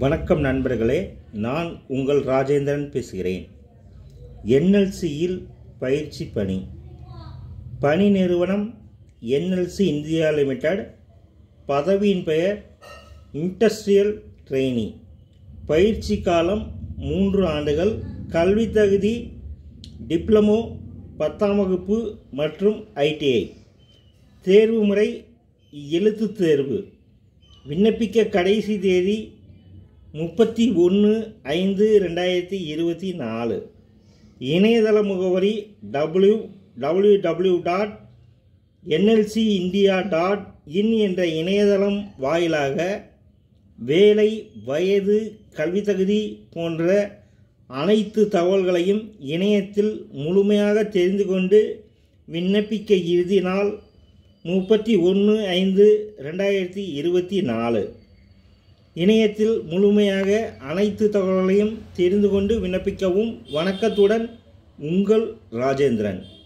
வணக்கம் நண்பர்களே, நான் உங்கள் ராஜேந்திரன் பேசுகிறேன். என்எல்சியில் பயிற்சி பணி நிறுவனம் என்எல்சி இந்தியா லிமிடெட். பதவியின் பெயர் இண்டஸ்ட்ரியல் ட்ரெயினி. பயிற்சி காலம் 3 ஆண்டுகள். கல்வி தகுதி டிப்ளமோ, 10ஆம் வகுப்பு மற்றும் ITI. தேர்வு முறை எழுத்து தேர்வு. விண்ணப்பிக்க கடைசி தேதி 31/5/2024. இணையதள முகவரி www.nlcindia.in என்ற இணையதளம் வாயிலாக வேலை, வயது, கல்வி தகுதி போன்ற அனைத்து தகவல்களையும் இணையத்தில் முழுமையாக தெரிந்து கொண்டு விண்ணப்பிக்க இறுதி நாள் 31/5/2024. இணையத்தில் முழுமையாக அனைத்து தகவல்களையும் தெரிந்து கொண்டு விண்ணப்பிக்கவும். வணக்கத்துடன் உங்கள் ராஜேந்திரன்.